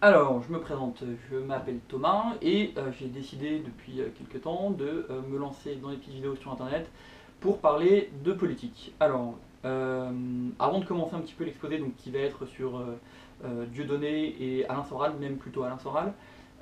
Alors, je me présente, je m'appelle Thomas et j'ai décidé depuis quelques temps de me lancer dans les petites vidéos sur internet pour parler de politique. Alors, avant de commencer un petit peu l'exposé, donc qui va être sur Dieudonné et Alain Soral, même plutôt Alain Soral,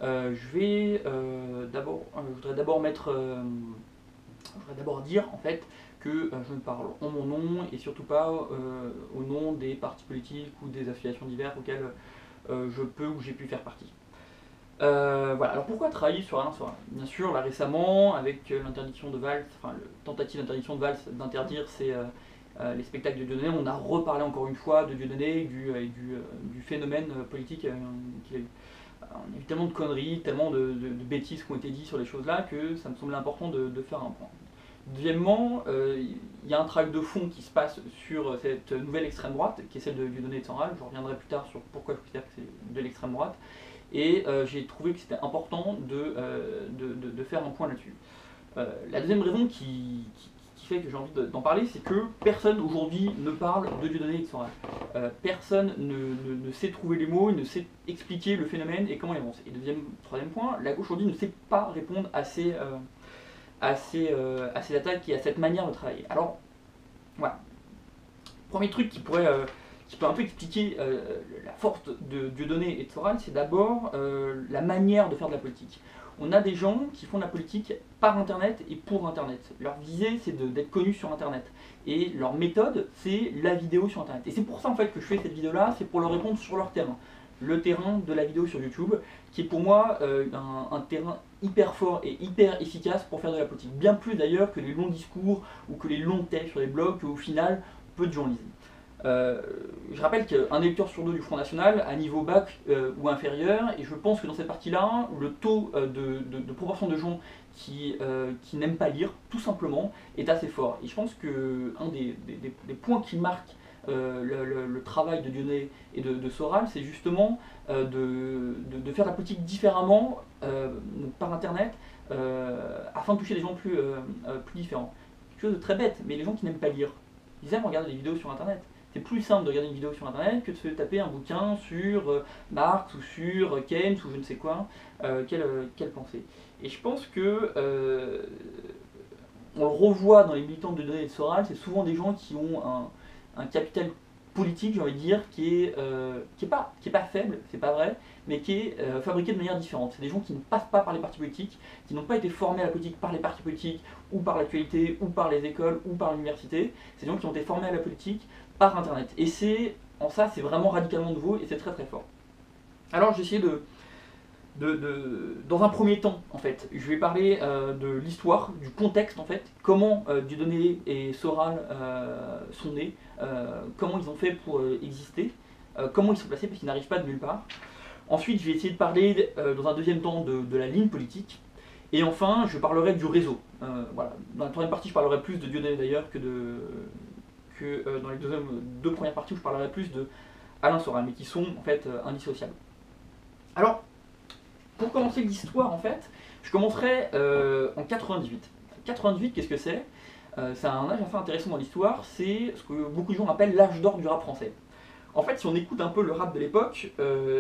je voudrais d'abord je voudrais d'abord dire en fait que je ne parle en mon nom et surtout pas au nom des partis politiques ou des associations diverses auxquelles je peux ou j'ai pu faire partie. Voilà, alors pourquoi travailler sur Alain Soral? Bien sûr, là récemment, avec l'interdiction de Valls, enfin, la tentative d'interdiction de Valls d'interdire les spectacles de Dieudonné, on a reparlé encore une fois de Dieudonné et du phénomène politique qu'il a eu. On a eu tellement de conneries, tellement de bêtises qui ont été dites sur les choses là que ça me semblait important de faire un point. Deuxièmement, il y a un travail de fond qui se passe sur cette nouvelle extrême droite, qui est celle de Dieudonné et de Soral. Je reviendrai plus tard sur pourquoi je considère que c'est de l'extrême droite. Et j'ai trouvé que c'était important de faire un point là-dessus. La deuxième raison qui fait que j'ai envie d'en parler, c'est que personne aujourd'hui ne parle de Dieudonné et de Soral. Personne ne sait trouver les mots, ne sait expliquer le phénomène et comment il avance. Et troisième point, la gauche aujourd'hui ne sait pas répondre à ces attaques et à cette manière de travailler. Alors, voilà. Premier truc qui peut un peu expliquer la force de Dieudonné et de Soral, c'est d'abord la manière de faire de la politique. On a des gens qui font de la politique par Internet et pour Internet. Leur visée, c'est d'être connus sur Internet. Et leur méthode, c'est la vidéo sur Internet. Et c'est pour ça en fait que je fais cette vidéo-là, c'est pour leur répondre sur leur terrain. Le terrain de la vidéo sur YouTube, qui est pour moi un terrain hyper fort et hyper efficace pour faire de la politique. Bien plus d'ailleurs que les longs discours ou que les longs textes sur les blogs qu'au final, peu de gens lisent. Je rappelle qu'un électeur sur deux du Front National a niveau bac ou inférieur, et je pense que dans cette partie-là, le taux de proportion de gens qui n'aiment pas lire, tout simplement, est assez fort. Et je pense qu'un des points qui marquent le travail de Dieudonné et de Soral, c'est justement de faire la politique différemment par Internet afin de toucher des gens plus différents. Quelque chose de très bête, mais les gens qui n'aiment pas lire, ils aiment regarder des vidéos sur Internet. C'est plus simple de regarder une vidéo sur Internet que de se taper un bouquin sur Marx ou sur Keynes ou je ne sais quoi, quelle pensée. Et je pense que on le revoit dans les militants de Dieudonné et de Soral, c'est souvent des gens qui ont un capital politique, j'ai envie de dire, qui est pas faible, c'est pas vrai, mais qui est fabriqué de manière différente. C'est des gens qui ne passent pas par les partis politiques, qui n'ont pas été formés à la politique par les partis politiques, ou par l'actualité, ou par les écoles, ou par l'université. C'est des gens qui ont été formés à la politique par Internet. Et en ça, c'est vraiment radicalement nouveau et c'est très très fort. Alors j'ai essayé dans un premier temps, en fait, je vais parler de l'histoire, du contexte, en fait, comment Dieudonné et Soral sont nés, comment ils ont fait pour exister, comment ils sont placés, parce qu'ils n'arrivent pas de nulle part. Ensuite, je vais essayer de parler, dans un deuxième temps, de la ligne politique. Et enfin, je parlerai du réseau. Voilà. Dans la troisième partie, je parlerai plus de Dieudonné d'ailleurs que dans les deux premières parties où je parlerai plus de Alain Soral, mais qui sont en fait indissociables. Alors, pour commencer l'histoire, en fait, je commencerai en 98. 98, qu'est-ce que c'est? C'est un âge assez intéressant dans l'histoire, c'est ce que beaucoup de gens appellent l'âge d'or du rap français. En fait, si on écoute un peu le rap de l'époque,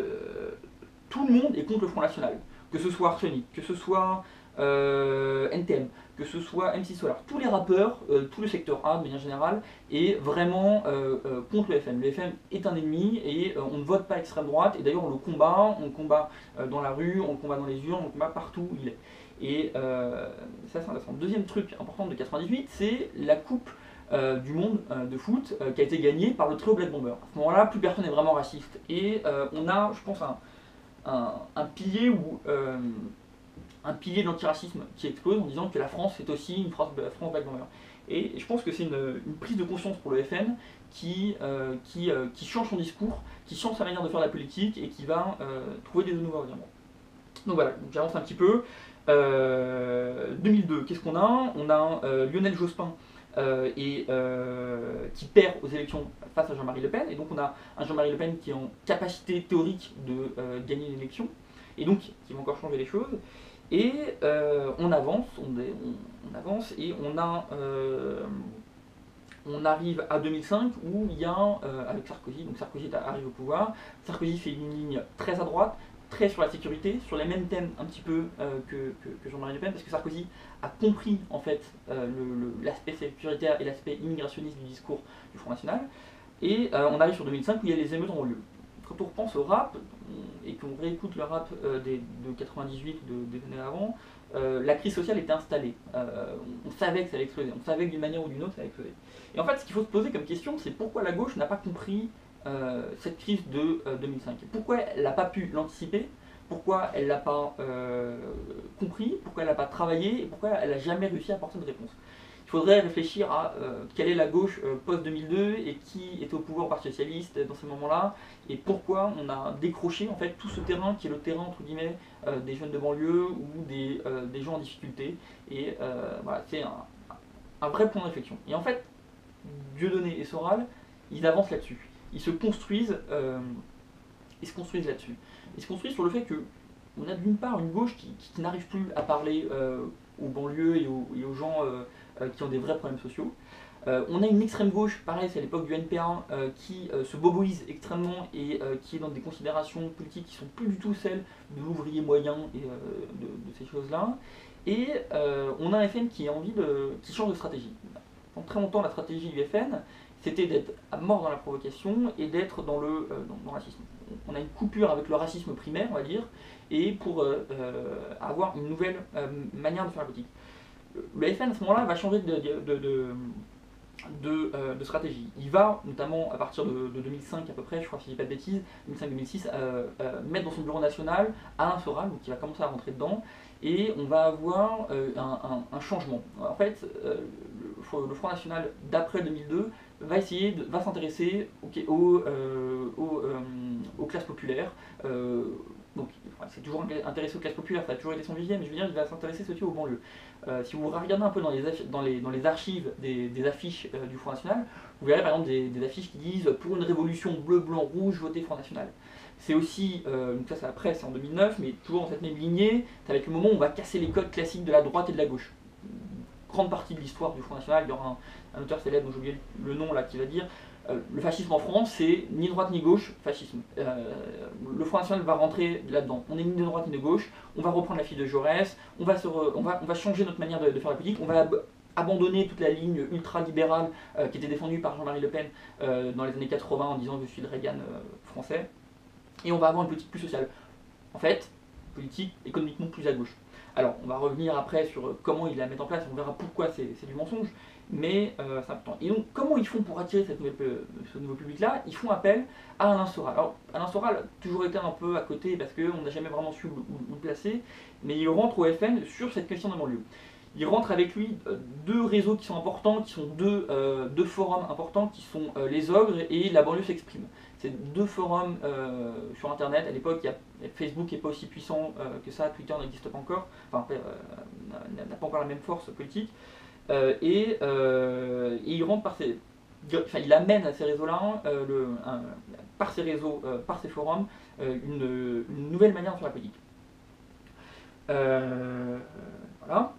tout le monde est contre le Front National. Que ce soit Arsenic, que ce soit NTM, que ce soit MC Solar. Tous les rappeurs, tout le secteur A de manière générale, est vraiment contre le FN. Le FN est un ennemi et on ne vote pas extrême droite. Et d'ailleurs, on le combat dans la rue, on le combat dans les urnes, on le combat partout où il est. Et ça, c'est intéressant. Deuxième truc important de 98, c'est la coupe du monde de foot qui a été gagnée par le trio Black Bomber. À ce moment-là, plus personne n'est vraiment raciste. Et on a, je pense, un pilier un pilier de l'antiracisme qui explose en disant que la France est aussi une France Black Bomber. Et je pense que c'est une prise de conscience pour le FN qui change son discours, qui change sa manière de faire la politique et qui va trouver des nouveaux arguments. Donc voilà, j'avance un petit peu. 2002, qu'est-ce qu'on a? On a Lionel Jospin qui perd aux élections face à Jean-Marie Le Pen, et donc on a un Jean-Marie Le Pen qui est en capacité théorique de gagner l'élection, et donc qui va encore changer les choses. Et on avance et on a On arrive à 2005 où il y a, avec Sarkozy, donc Sarkozy arrive au pouvoir, Sarkozy fait une ligne très à droite, très sur la sécurité, sur les mêmes thèmes un petit peu que Jean-Marie Le Pen, parce que Sarkozy a compris en fait l'aspect sécuritaire et l'aspect immigrationniste du discours du Front National. Et on arrive sur 2005 où il y a les émeutes en banlieue. Quand on repense au rap, et qu'on réécoute le rap de 98 ou des années avant, la crise sociale était installée. On savait que ça allait exploser, on savait que d'une manière ou d'une autre ça allait exploser. Et en fait, ce qu'il faut se poser comme question, c'est pourquoi la gauche n'a pas compris cette crise de 2005. Pourquoi elle n'a pas pu l'anticiper, pourquoi elle ne l'a pas compris, pourquoi elle n'a pas travaillé, et pourquoi elle n'a jamais réussi à apporter une réponse. Il faudrait réfléchir à quelle est la gauche post-2002 et qui était au pouvoir au Parti Socialiste dans ces moments-là, et pourquoi on a décroché en fait tout ce terrain qui est le terrain entre guillemets des jeunes de banlieue ou des gens en difficulté. Et voilà, c'est un vrai point de réflexion. Et en fait, Dieudonné et Soral, ils avancent là-dessus. Ils se construisent là-dessus. Ils se construisent sur le fait que on a d'une part une gauche qui n'arrive plus à parler aux banlieues et aux gens qui ont des vrais problèmes sociaux. On a une extrême gauche, pareil, c'est à l'époque du NPA, qui se boboise extrêmement et qui est dans des considérations politiques qui sont plus du tout celles de l'ouvrier moyen et de ces choses-là. Et on a un FN qui change de stratégie. Pendant très longtemps, la stratégie du FN, c'était d'être à mort dans la provocation et d'être dans le racisme. On a une coupure avec le racisme primaire, on va dire, et pour avoir une nouvelle manière de faire la politique. Le FN à ce moment-là va changer de stratégie. Il va, notamment à partir de 2005 à peu près, je crois si je dis pas de bêtises, 2005-2006, mettre dans son bureau national Alain Soral, donc qui va commencer à rentrer dedans, et on va avoir un changement. En fait, le Front National d'après 2002 va s'intéresser aux classes populaires. Donc, c'est toujours intéressé aux classes populaires, ça a toujours été son vivier, mais je veux dire, il va s'intéresser aussi aux banlieues. Si vous regardez un peu dans les archives des affiches du Front National, vous verrez par exemple des affiches qui disent « Pour une révolution bleu, blanc, rouge, votez Front National ». C'est aussi, donc ça c'est après, c'est en 2009, mais toujours dans cette même lignée, ça va être le moment où on va casser les codes classiques de la droite et de la gauche. Grande partie de l'histoire du Front National, il y aura un auteur célèbre dont j'ai oublié le nom là qui va dire le fascisme en France c'est ni droite ni gauche, fascisme. Le Front National va rentrer là-dedans. On est ni de droite ni de gauche, on va reprendre la fiche de Jaurès, on va changer notre manière de faire la politique, on va abandonner toute la ligne ultra-libérale qui était défendue par Jean-Marie Le Pen dans les années 80 en disant je suis le Reagan français, et on va avoir une politique plus sociale. En fait, politique économiquement plus à gauche. Alors, on va revenir après sur comment ils la mettent en place, on verra pourquoi c'est du mensonge, mais c'est important. Et donc, comment ils font pour attirer ce nouveau public-là? Ils font appel à Alain Soral. Alors, Alain Soral a toujours été un peu à côté parce qu'on n'a jamais vraiment su où le placer, mais il rentre au FN sur cette question de banlieue. Il rentre avec lui deux réseaux qui sont importants, qui sont deux forums importants, qui sont les Ogres et La banlieue s'exprime. C'est deux forums sur internet. À l'époque, Facebook n'est pas aussi puissant que ça, Twitter n'existe pas encore, enfin n'a pas encore la même force politique. Et il rentre par ces. Enfin, il amène à ces réseaux-là, par ces réseaux, par ces forums, une nouvelle manière de faire la politique. Voilà.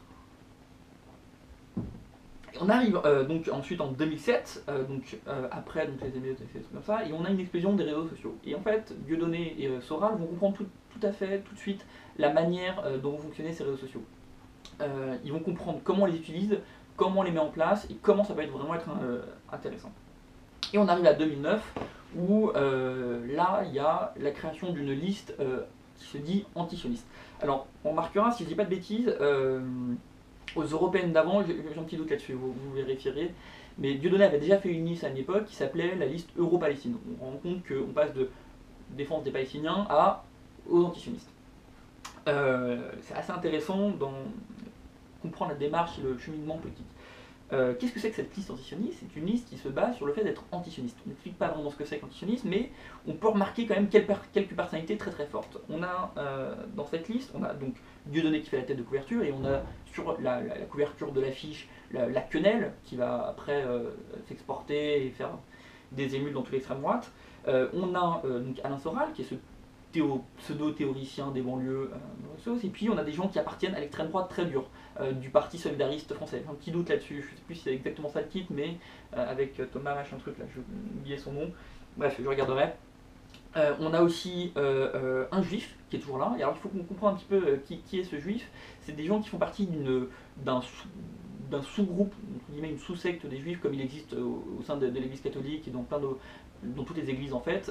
On arrive donc ensuite en 2007, après les émeutes et comme ça, et on a une explosion des réseaux sociaux. Et en fait, Dieudonné et Soral vont comprendre tout à fait, tout de suite, la manière dont vont fonctionner ces réseaux sociaux. Ils vont comprendre comment on les utilise, comment on les met en place, et comment ça peut vraiment être intéressant. Et on arrive à 2009, où là, il y a la création d'une liste qui se dit antisioniste. Alors, on remarquera, si je ne dis pas de bêtises, aux européennes d'avant, j'ai un petit doute là-dessus, vous vérifierez, mais Dieudonné avait déjà fait une liste à une époque qui s'appelait la liste Euro-Palestine. On rend compte qu'on passe de défense des Palestiniens aux antisionistes. C'est assez intéressant de comprendre la démarche et le cheminement politique. Qu'est-ce que c'est que cette liste antisioniste? C'est une liste qui se base sur le fait d'être antisioniste. On n'explique pas vraiment ce que c'est qu'antisionisme, mais on peut remarquer quand même quelques personnalités très très fortes. On a dans cette liste, on a donc Dieudonné qui fait la tête de couverture, et on a sur la couverture de l'affiche la quenelle qui va après s'exporter et faire des émules dans toute l'extrême droite. On a donc Alain Soral qui est ce pseudo-théoriciens des banlieues, et puis on a des gens qui appartiennent à l'extrême droite très dure, du Parti solidariste français. J'ai un petit doute là-dessus, je ne sais plus si c'est exactement ça le titre, mais avec Thomas machin truc, là, je vais oublier son nom, bref, je regarderai. On a aussi un juif qui est toujours là, et alors il faut qu'on comprenne un petit peu qui est ce juif. C'est des gens qui font partie d'un sous-groupe, une sous-secte des juifs, comme il existe au sein de l'église catholique et dans dans toutes les églises en fait.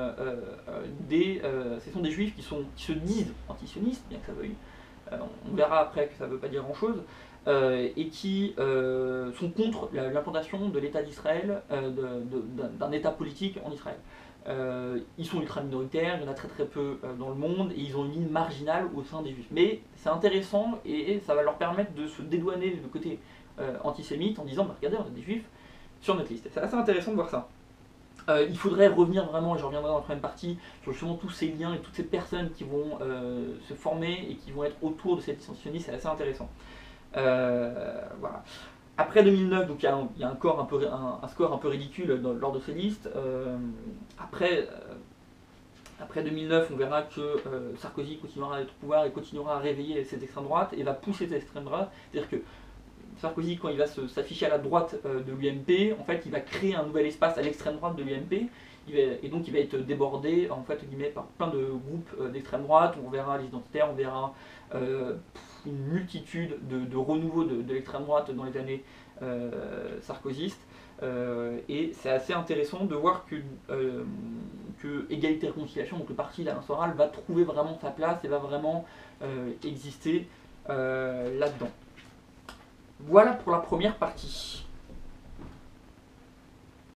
Ce sont des juifs qui se disent antisionistes, bien que ça veuille, on verra après que ça ne veut pas dire grand chose, et qui sont contre l'implantation de l'État d'Israël, d'un État politique en Israël. Ils sont ultra minoritaires, il y en a très très peu dans le monde, et ils ont une ligne marginale au sein des juifs. Mais c'est intéressant et ça va leur permettre de se dédouaner du côté antisémite en disant bah, regardez, on a des juifs sur notre liste. C'est assez intéressant de voir ça. Il faudrait revenir vraiment, et je reviendrai dans la première partie, sur justement tous ces liens et toutes ces personnes qui vont se former et qui vont être autour de cette licence sioniste, c'est assez intéressant. Voilà. Après 2009, donc il y a un score un peu ridicule lors de ces listes. Après 2009, on verra que Sarkozy continuera à être au pouvoir et continuera à réveiller cette extrême droite et va pousser cette extrême droite. C'est-à-dire que Sarkozy, quand il va s'afficher à la droite de l'UMP, en fait, il va créer un nouvel espace à l'extrême droite de l'UMP, et donc il va être débordé en fait, par plein de groupes d'extrême droite. On verra les identitaires, on verra une multitude de renouveau de l'extrême droite dans les années sarkozystes. Et c'est assez intéressant de voir que Égalité et Réconciliation, donc le parti d'Alain Soral, va trouver vraiment sa place et va vraiment exister là-dedans. Voilà pour la première partie.